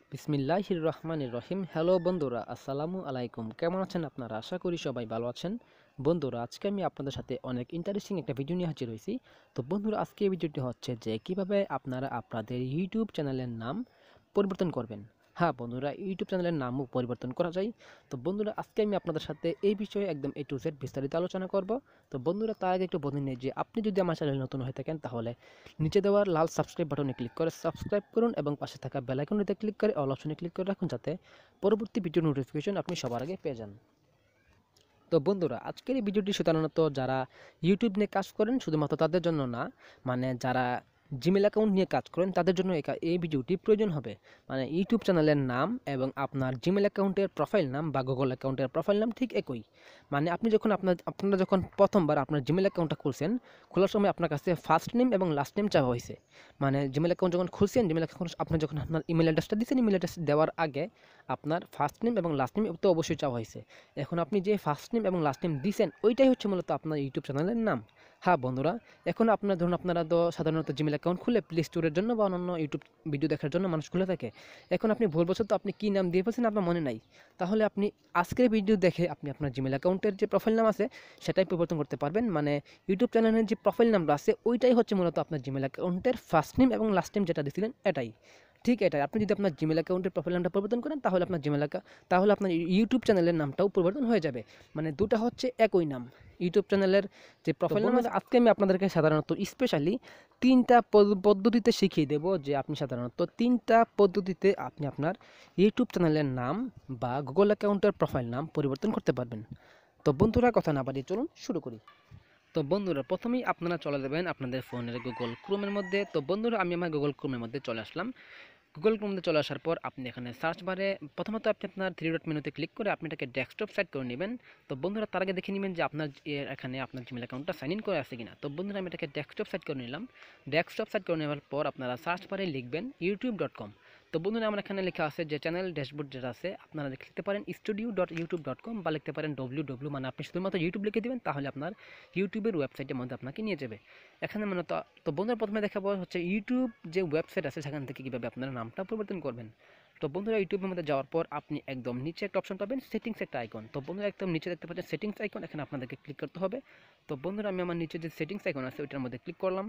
বিসমিল্লাহির রহমানির রহিম। হ্যালো বন্ধুরা, আসসালামু আলাইকুম। কেমন আছেন আপনারা? আশা করি সবাই ভালো আছেন। বন্ধুরা, আজকে আমি আপনাদের সাথে অনেক ইন্টারেস্টিং একটা ভিডিও নিয়ে হাজির হয়েছি। তো বন্ধুরা, আজকে এই ভিডিওটি হচ্ছে যে কিভাবে আপনারা আপনাদের ইউটিউব চ্যানেলের নাম পরিবর্তন করবেন। হ্যাঁ বন্ধুরা, ইউটিউব চ্যানেলের নামও পরিবর্তন করা যায়। তো বন্ধুরা, আজকে আমি আপনাদের সাথে এই বিষয়ে একদম A to Z বিস্তারিত আলোচনা করব। তো বন্ধুরা, তার আগে একটু বলে নিই যে আপনি যদি আমার চ্যানেল নতুন হয়ে থাকেন তাহলে নিচে দেওয়ার লাল সাবস্ক্রাইব বাটনে ক্লিক করে সাবস্ক্রাইব করুন এবং পাশে থাকা বেল আইকনটিতে ক্লিক করে অল অপশনে ক্লিক করে রাখুন, যাতে পরবর্তী ভিডিও নোটিফিকেশন আপনি সবার আগে পেয়ে যান। তো বন্ধুরা, আজকের এই ভিডিওটি সাধারণত যারা ইউটিউব নিয়ে কাজ করেন শুধুমাত্র তাদের জন্য না, মানে যারা জিমেল অ্যাকাউন্ট নিয়ে কাজ করেন তাদের জন্য এই ভিডিওটি প্রয়োজন হবে। মানে ইউটিউব চ্যানেলের নাম এবং আপনার জিমেল অ্যাকাউন্টের প্রোফাইল নাম বা গুগল অ্যাকাউন্টের প্রোফাইল নাম ঠিক একই। মানে আপনি যখন আপনারা যখন প্রথমবার আপনার জিমেল অ্যাকাউন্টটা খুলছেন, খোলার সময় আপনার কাছে ফার্স্ট নেম এবং লাস্ট নেম চাওয়া হয়েছে। মানে জিমেল অ্যাকাউন্ট যখন খুলছেন, জিমেল অ্যাকাউন্ট আপনি যখন আপনার ইমেল অ্যাড্রেসটা দিচ্ছেন, ইমেল অ্যাড্রেস দেওয়ার আগে আপনার ফার্স্ট নেম এবং লাস্ট নেম তো অবশ্যই চাওয়া হয়েছে। এখন আপনি যে ফার্স্ট নেম এবং লাস্ট নেম দিয়েছেন ওইটাই হচ্ছে মূলত আপনার ইউটিউব চ্যানেলের নাম। হ্যাঁ বন্ধুরা, এখন আপনার ধরুন আপনারা তো সাধারণত জিমেল অ্যাকাউন্ট খুলে প্লে স্টোরের জন্য বা অন্যান্য ইউটিউব ভিডিও দেখার জন্য মানুষ খুলে থাকে। এখন আপনি ভুলবশত আপনি কী নাম দিয়ে ফেলছেন আপনার মনে নাই, তাহলে আপনি আজকের ভিডিও দেখে আপনি আপনার জিমেল অ্যাকাউন্টের যে প্রোফাইল নাম আছে সেটাই পরিবর্তন করতে পারবেন। মানে ইউটিউব চ্যানেলের যে প্রোফাইল নামটা আছে ওইটাই হচ্ছে মূলত আপনার জিমেল অ্যাকাউন্টের ফার্স্ট নেম এবং লাস্ট নেম যেটা দিয়েছিলেন এটাই। ঠিক এটাই, আপনি যদি আপনার জিমেল অ্যাকাউন্টের প্রোফাইল নামটা পরিবর্তন করেন তাহলে আপনার তাহলে আপনার ইউটিউব চ্যানেলের নামটাও পরিবর্তন হয়ে যাবে। মানে দুটো হচ্ছে একই নাম, ইউটিউব চ্যানেলের যে প্রোফাইল নাম আছে। আজকে আমি আপনাদেরকে সাধারণত স্পেশালি তিনটা পদ্ধতিতে শিখিয়ে দেব, যে আপনি সাধারণত তিনটা পদ্ধতিতে আপনি আপনার ইউটিউব চ্যানেলের নাম বা গুগল অ্যাকাউন্টের প্রোফাইল নাম পরিবর্তন করতে পারবেন। তো বন্ধুরা, কথা না বাড়িয়ে চলুন শুরু করি। তো বন্ধুরা, প্রথমেই আপনারা চলে যাবেন আপনাদের ফোনের গুগল ক্রোমের মধ্যে। তো বন্ধুরা, আমি আমার গুগল ক্রোমের মধ্যে চলে আসলাম। গুগল ক্রোমে চলে আসার পর আপনি এখানে সার্চ বারে প্রথমত আপনি আপনার থ্রি ডট মেনুতে ক্লিক করে আপনি এটাকে ডেস্কটপ সাইট করে নেবেন। তো বন্ধুরা, তার আগে দেখে নেবেন যে আপনার এখানে আপনার জিমেল অ্যাকাউন্টটা সাইন ইন করে আছে কিনা। তো বন্ধুরা, আমি এটাকে ডেস্কটপ সাইট করে নিলাম। ডেস্কটপ সাইট করে নেওয়ার পর আপনারা সার্চ বারে লিখবেন youtube.com। তো বন্ধুরা, আমার এখানে লেখা আছে যে চ্যানেল ড্যাশবোর্ড যেটা আছে, আপনারা লিখতে পারেন studio.youtube.com বা লিখতে পারেন www, মানে আপনি শুধুমাত্র ইউটিউব লিখে দেবেন তাহলে আপনার ইউটিউবের ওয়েবসাইটের মধ্যে আপনাকে নিয়ে যাবে। এখানে মূলত তো বন্ধুরা, প্রথমে দেখাবো হচ্ছে ইউটিউব যে ওয়েবসাইট আছে সেখান থেকে কীভাবে আপনারা নামটা পরিবর্তন করবেন। তো বন্ধুরা, ইউটিউবের মধ্যে যাওয়ার পর আপনি একদম নিচে একটা অপশন পাবেন, সেটিংস একটা আইকন। তো বন্ধুরা, একদম নিচে দেখতে পাচ্ছেন সেটিংস আইকন, এখানে আপনাদেরকে ক্লিক করতে হবে। তো বন্ধুরা, আমি আমার নিচে যে সেটিংস আইকন আছে ওইটার মধ্যে ক্লিক করলাম।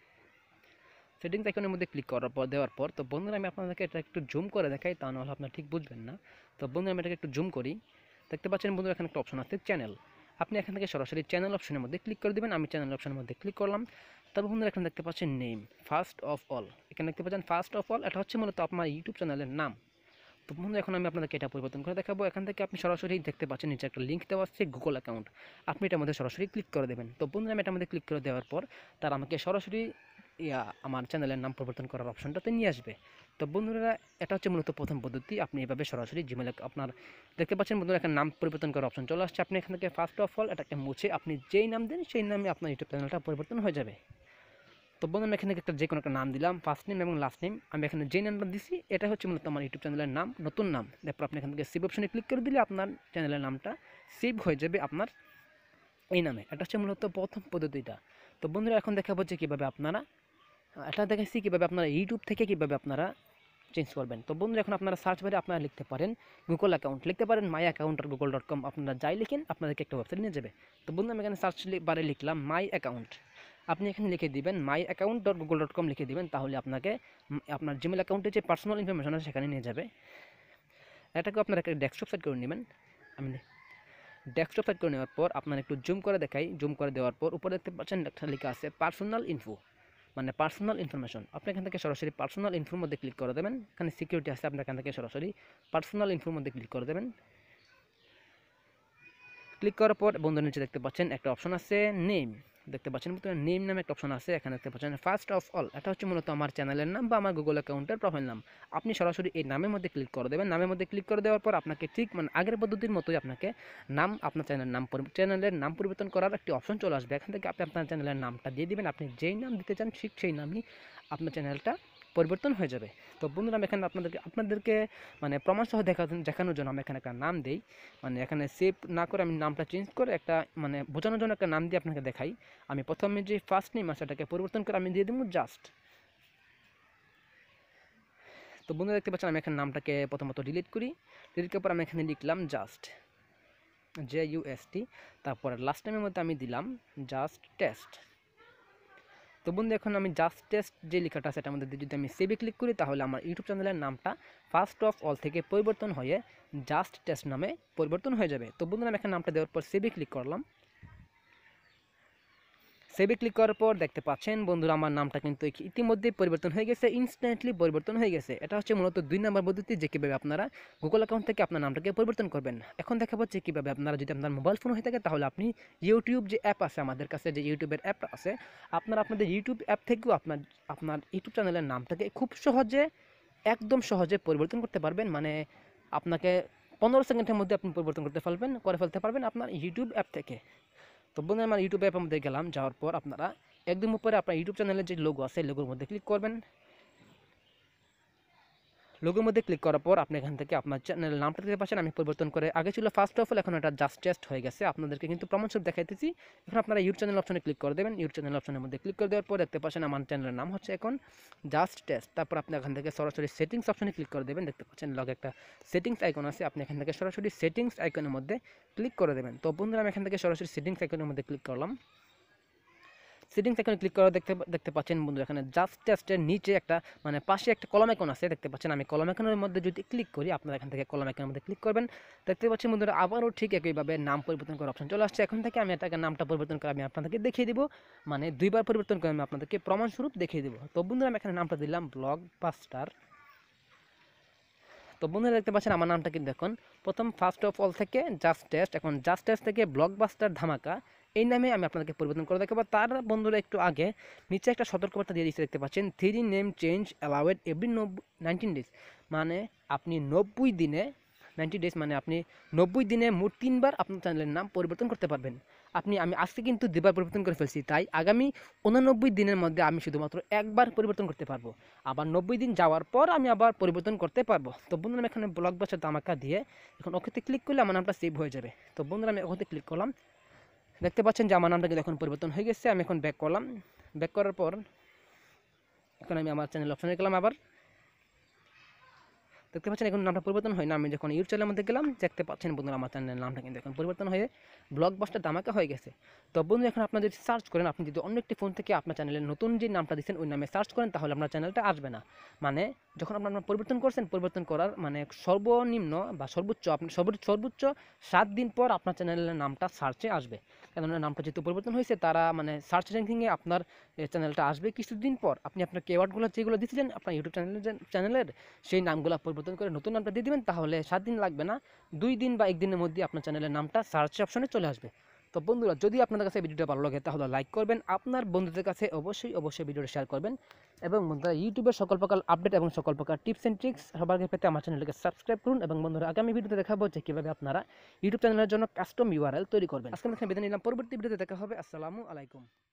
সেটিংস আইকনের মধ্যে ক্লিক করার পর দেওয়ার পর তো বন্ধুরা, আমি আপনাদেরকে এটা একটু জুম করে দেখাই, তা নাহলে আপনারা ঠিক বুঝবেন না। তো বন্ধুরা, আমি এটাকে একটু জুম করি। দেখতে পাচ্ছেন বন্ধুরা, এখানে একটা অপশন আছে চ্যানেল। আপনি এখান থেকে সরাসরি চ্যানেল অপশনের মধ্যে ক্লিক করে দেবেন। আমি চ্যানেল অপশনের মধ্যে ক্লিক করলাম। তবে বন্ধুরা, এখানে দেখতে পাচ্ছেন নেম ফার্স্ট অফ অল, এখানে দেখতে পাচ্ছেন ফার্স্ট অফ অল, এটা হচ্ছে মূলত আপনার ইউটিউব চ্যানেলের নাম। তো বন্ধুরা, এখন আমি আপনাদেরকে এটা পরিবর্তন করে দেখাবো। এখান থেকে আপনি সরাসরি দেখতে পাচ্ছেন নিচে একটা লিঙ্ক দেওয়া আছে গুগল অ্যাকাউন্ট, আপনি এটার মধ্যে সরাসরি ক্লিক করে দেবেন। তো বন্ধুরা, আমি এটার মধ্যে ক্লিক করে দেওয়ার পর তার আমাকে সরাসরি আমার চ্যানেলের নাম পরিবর্তন করার অপশনটাতে নিয়ে আসবে। তো বন্ধুরা, এটা হচ্ছে মূলত প্রথম পদ্ধতি, আপনি এভাবে সরাসরি জিমেল আপনার দেখতে পাচ্ছেন বন্ধুরা, এখানে নাম পরিবর্তন করার অপশন চলে আসছে। আপনি এখান থেকে ফার্স্ট অফ অল এটাকে মুছে আপনি যেই নাম দেন সেই নামে আপনার ইউটিউব চ্যানেলটা পরিবর্তন হয়ে যাবে। তো বন্ধুরা, আমি এখানে যে কোনো একটা নাম দিলাম, ফার্স্ট নেম এবং লাস্ট নেম। আমি এখানে যে নামটা দিছি এটা হচ্ছে মূলত আমার ইউটিউব চ্যানেলের নাম, নতুন নাম। তারপর আপনি এখান থেকে সেভ অপশনে ক্লিক করে দিলে আপনার চ্যানেলের নামটা সেভ হয়ে যাবে আপনার এই নামে। এটা হচ্ছে মূলত প্রথম পদ্ধতিটা। তো বন্ধুরা, এখন দেখাবো যে কীভাবে আপনারা এটা দেখাচ্ছি কীভাবে আপনারা ইউটিউব থেকে কীভাবে আপনারা চেঞ্জ করবেন। তো বন্ধুরা, এখন আপনারা সার্চ বারে আপনারা লিখতে পারেন গুগল অ্যাকাউন্ট, লিখতে পারেন মাই অ্যাকাউন্ট আর google.com, আপনারা যাই লিখেন আপনাদেরকে একটা ওয়েবসাইট নিয়ে যাবে। তো বন্ধুরা, আমি এখানে সার্চ বারে লিখলাম মাই অ্যাকাউন্ট, আপনি এখানে লিখে দিবেন মাই অ্যাকাউন্ট ডট google.com লিখে দিবেন, তাহলে আপনাকে আপনার জিমেল অ্যাকাউন্টে যে পার্সোনাল ইনফরমেশন আছে সেখানে নিয়ে যাবে। এটাকে আপনারা একটা ডেস্কটপ সাইট করে নেবেন। আমি ডেস্কটপ সাইট করে নেওয়ার পর আপনারা একটু জুম করে দেখাই, জুম করে দেওয়ার পর উপরে দেখতে পাচ্ছেন একটা লেখা আছে পার্সোনাল ইনফো, মানে পার্সোনাল ইনফরমেশন। আপনি এখান থেকে সরাসরি পার্সোনাল ইনফোর মধ্যে ক্লিক করে দেবেন। এখানে সিকিউরিটি আছে, আপনি এখান থেকে সরাসরি পার্সোনাল ইনফোর মধ্যে ক্লিক করে দেবেন। ক্লিক করার পর বন্ধুর নিচে দেখতে পাচ্ছেন একটা অপশন আছে নেম, দেখতে পাচ্ছেন নেম নামে একটা অপশন আছে, এখানে দেখতে পাচ্ছেন ফার্স্ট অফ অল, এটা হচ্ছে মূলত আমার চ্যানেলের নাম বা আমার গুগল অ্যাকাউন্টের প্রোফাইল নাম। আপনি সরাসরি এই নামের মধ্যে ক্লিক করে দেবেন। নামের মধ্যে ক্লিক করে দেওয়ার পর আপনাকে ঠিক মানে আগের পদ্ধতির মতোই আপনাকে আপনার চ্যানেলের নাম পরিবর্তন করার একটি অপশন চলে আসবে। এখান থেকে আপনি আপনার চ্যানেলের নামটা দিয়ে দিবেন, আপনি যেই নাম দিতে চান ঠিক সেই নামই আপনার চ্যানেলটা পরিবর্তন হয়ে যাবে। তো বন্ধুরা, আমি এখানে আপনাদেরকে মানে প্রমাণ সহ দেখানোর জন্য আমি এখানে একটা নাম দিই, মানে এখানে সেভ না করে আমি নামটা চেঞ্জ করে একটা মানে বোঝানোর জন্য একটা নাম দিয়ে আপনাকে দেখাই। আমি প্রথমে যে ফার্স্ট নেম আছে এটাকে পরিবর্তন করে আমি দিয়ে দেবো জাস্ট। তো তো বন্ধুরা দেখতে পাচ্ছেন আমি এখানে নামটাকে প্রথমত ডিলিট করি। ডিলিট করার পর আমি এখানে লিখলাম জাস্ট, JUST, তারপর লাস্ট টাইমের মধ্যে আমি দিলাম জাস্ট টেস্ট। তো বন্ধু এখন আমি জাস্ট টেস্ট যে লেখাটা আছে সেটার মধ্যে যদি আমি সেভে ক্লিক করি তাহলে আমার ইউটিউব চ্যানেলের নামটা ফার্স্ট অফ অল থেকে পরিবর্তন হয়ে জাস্ট টেস্ট নামে পরিবর্তন হয়ে যাবে। তো বন্ধুরা আমি এখানে নামটা দেওয়ার পর সেভে ক্লিক করলাম। সেভে ক্লিক করার পর দেখতে পাচ্ছেন বন্ধুরা আমার নামটা কিন্তু ইতিমধ্যে পরিবর্তন হয়ে গেছে, ইনস্ট্যান্টলি পরিবর্তন হয়ে গেছে। এটা হচ্ছে মূলত 2 নম্বর পদ্ধতি যে কীভাবে আপনারা গুগল অ্যাকাউন্ট থেকে আপনার নামটাকে পরিবর্তন করবেন। এখন দেখা যাচ্ছে কীভাবে আপনারা যদি আপনার মোবাইল ফোন হয়ে থাকে তাহলে আপনি ইউটিউব যে অ্যাপ আছে আমাদের কাছে, যে ইউটিউবের অ্যাপ আছে, আপনারা আপনাদের ইউটিউব অ্যাপ থেকেও আপনার ইউটিউব চ্যানেলের নামটাকে খুব সহজে, একদম সহজে পরিবর্তন করতে পারবেন। মানে আপনাকে 15 সেকেন্ডের মধ্যে আপনি পরিবর্তন করে ফেলতে পারবেন আপনার ইউটিউব অ্যাপ থেকে। তো বন্ধুরা আমার ইউটিউব অ্যাপের মধ্যে গেলাম, যাওয়ার পর আপনারা একদম উপরে আপনার ইউটিউব চ্যানেলের যে লোগো আছে লোগোর মধ্যে ক্লিক করবেন। লোগোর মধ্যে ক্লিক করার পর আপনি এখান থেকে আপনার চ্যানেলের নামটা দিতে পারছেন। আমি পরিবর্তন করে, আগে ছিল ফার্স্ট অফ অল, এখন এটা জাস্ট টেস্ট হয়ে গেছে। আপনাদেরকে কিন্তু প্রমাণস্বরূপ দেখাইতেছি। এখন আপনারা ইউটিউব চ্যানেল অপশনে ক্লিক করে দেবেন। ইউটিউব চ্যানেল অপশনের মধ্যে ক্লিক করে দেওয়ার পর দেখতে পাচ্ছেন আমার চ্যানেলের নাম হচ্ছে এখন জাস্ট টেস্ট। তারপর আপনি এখান থেকে সরাসরি সেটিংস অপশনে ক্লিক করে দেবেন। দেখতে পাচ্ছেন লগে একটা সেটিংস আইকন আছে, আপনি এখান থেকে সরাসরি সেটিংস আইকনের মধ্যে ক্লিক করে দেবেন। তো বন্ধুরা আমি এখান থেকে সরাসরি সেটিংস আইকনের মধ্যে ক্লিক করলাম। সেটিংস এখানে ক্লিক করে দেখতে পাচ্ছেন বন্ধুরা এখানে জাস্ট টেস্টের নিচে একটা মানে পাশে একটা কলম আইকন আছে, দেখতে পাচ্ছেন। আমি কলম আইকনের মধ্যে যদি ক্লিক করি, আপনারা এখান থেকে কলম আইকনের মধ্যে ক্লিক করবেন। দেখতে পাচ্ছেন বন্ধুরা আবারও ঠিক একইভাবে নাম পরিবর্তন করার অপশন চলে আসছে। এখন থেকে আমি এটাকে নামটা পরিবর্তন করে আমি আপনাদেরকে দেখিয়ে দিব, মানে 2 বার পরিবর্তন করে আমি আপনাদেরকে প্রমাণস্বরূপ দেখিয়ে দেবো। তো বন্ধুরা আমি এখানে নামটা দিলাম ব্লগবাস্টার। তো বন্ধুরা দেখতে পাচ্ছেন আমার নামটা কিন্তু এখন প্রথম ফার্স্ট অফ অল থেকে জাস্ট টেস্ট, এখন জাস্ট টেস্ট থেকে ব্লগবাস্টার ধামাকা এই নামে আমি আপনাদেরকে পরিবর্তন করে দেখাবো। তার বন্ধুরা একটু আগে নিচে একটা সতর্কবার্তা দিয়ে দিচ্ছে, দেখতে পাচ্ছেন 3 name change allowed every 19 days, মানে আপনি 90 দিনে 90 ডেজ মানে আপনি 90 দিনে মোট 3 বার আপনার চ্যানেলের নাম পরিবর্তন করতে পারবেন। আমি আজকে কিন্তু 2 বার পরিবর্তন করে ফেলছি, তাই আগামী 89 দিনের মধ্যে আমি শুধুমাত্র 1 বার পরিবর্তন করতে পারবো। আবার 90 দিন যাওয়ার পর আমি আবার পরিবর্তন করতে পারবো। তো বন্ধুরা আমি এখানে ব্লগবাস্টার ধামাকা দিয়ে এখন ওকেতে ক্লিক করলে আমার নামটা সেভ হয়ে যাবে। তো বন্ধুরা আমি ওকেতে ক্লিক করলাম। দেখতে পাচ্ছেন যে আমার নামটা কিন্তু এখন পরিবর্তন হয়ে গেছে। আমি এখন ব্যাক করলাম। ব্যাক করার পর এখন আমি আমার চ্যানেল অপশনে গেলাম। আবার দেখতে পাচ্ছেন এখন নামটা পরিবর্তন হয় না। আমি যখন ইউটিউব চ্যানেলের মধ্যে গেলাম, দেখতে পাচ্ছেন বন্ধুরা আমার চ্যানেলের নামটা কিন্তু এখন পরিবর্তন হয়ে ব্লগবাস্টার ধামাকা হয়ে গেছে। তো বন্ধু এখন আপনারা যদি সার্চ করেন, আপনি যদি অন্য একটি ফোন থেকে আপনার চ্যানেলের নতুন যে নামটা দিচ্ছেন ওই নামে সার্চ করেন, তাহলে আপনার চ্যানেলটা আসবে না। মানে যখন আপনার পরিবর্তন করছেন, পরিবর্তন করার মানে সর্বনিম্ন বা সর্বোচ্চ আপনি সর্বোচ্চ 7 দিন পর আপনার চ্যানেলের নামটা সার্চে আসবে। কেননা নামটা যেহেতু পরিবর্তন হয়েছে, তারা মানে সার্চ র্যাঙ্কিংয়ে আপনার চ্যানেলটা আসবে কিছুদিন পর। আপনি আপনার কিওয়ার্ডগুলো যেগুলো দিয়েছিলেন আপনার ইউটিউব চ্যানেলের সেই নামগুলো পরিবর্তন করে নতুন নামটা দিয়ে দিবেন, তাহলে 7 দিন লাগবে না, 2 দিন বা 1 দিনের মধ্যে আপনার চ্যানেলের নামটা সার্চ অপশনে চলে আসবে। তো বন্ধুরা যদি আপনাদের কাছে ভিডিওটা ভালো লাগে তাহলে লাইক করবেন, আপনার বন্ধুদের কাছে অবশ্যই ভিডিওটা শেয়ার করবেন, এবং বন্ধুরা ইউটিউবের সকল প্রকার আপডেট এবং সকল প্রকার টিপস অ্যান্ড ট্রিক্স সবার আগে পেতে আমার চ্যানেলটাকে সাবস্ক্রাইব করুন। এবং বন্ধুরা আগামী ভিডিওতে দেখাবো যে কীভাবে আপনারা ইউটিউব চ্যানেলের জন্য কাস্টম ইউআরএল তৈরি করবেন। আজকে আমি বিদায় নিলাম, পরবর্তী ভিডিওতে দেখা হবে। আসসালামু আলাইকুম।